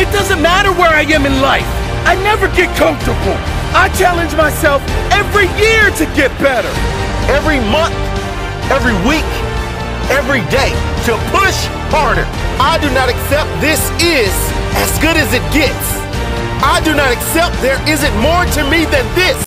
It doesn't matter where I am in life. I never get comfortable. I challenge myself every year to get better. Every month, every week, every day to push harder. I do not accept this is as good as it gets. I do not accept there isn't more to me than this.